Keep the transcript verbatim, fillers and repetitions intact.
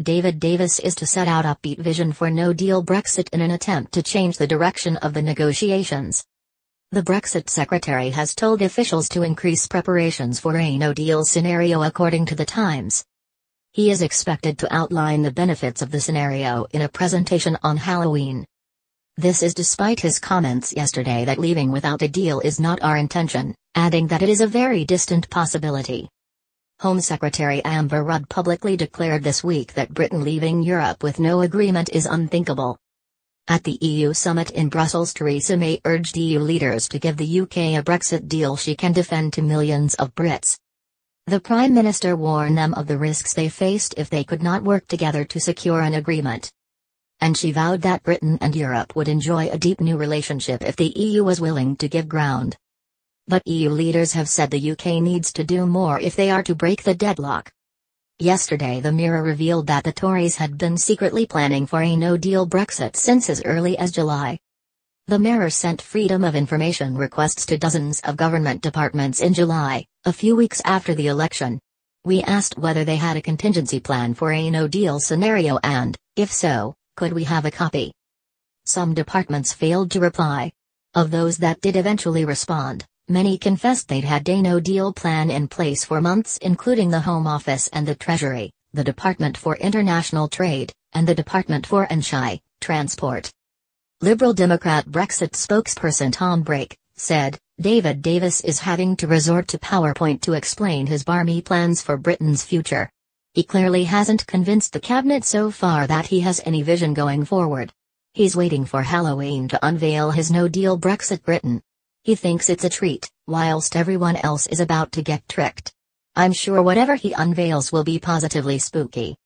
David Davis is to set out upbeat vision for no-deal Brexit in an attempt to change the direction of the negotiations. The Brexit secretary has told officials to increase preparations for a no-deal scenario, according to The Times. He is expected to outline the benefits of the scenario in a presentation on Halloween. This is despite his comments yesterday that leaving without a deal is not our intention, adding that it is a very distant possibility. Home Secretary Amber Rudd publicly declared this week that Britain leaving Europe with no agreement is unthinkable. At the E U summit in Brussels, Theresa May urged E U leaders to give the U K a Brexit deal she can defend to millions of Brits. The Prime Minister warned them of the risks they faced if they could not work together to secure an agreement. And she vowed that Britain and Europe would enjoy a deep new relationship if the E U was willing to give ground. But E U leaders have said the U K needs to do more if they are to break the deadlock. Yesterday, the Mirror revealed that the Tories had been secretly planning for a no-deal Brexit since as early as July. The Mirror sent Freedom of Information requests to dozens of government departments in July, a few weeks after the election. We asked whether they had a contingency plan for a no-deal scenario and, if so, could we have a copy? Some departments failed to reply. Of those that did eventually respond, many confessed they'd had a no-deal plan in place for months, including the Home Office and the Treasury, the Department for International Trade, and the Department for N S H I, Transport. Liberal Democrat Brexit spokesperson Tom Brake said, David Davis is having to resort to PowerPoint to explain his barmy plans for Britain's future. He clearly hasn't convinced the cabinet so far that he has any vision going forward. He's waiting for Halloween to unveil his no-deal Brexit Britain. He thinks it's a treat, whilst everyone else is about to get tricked. I'm sure whatever he unveils will be positively spooky.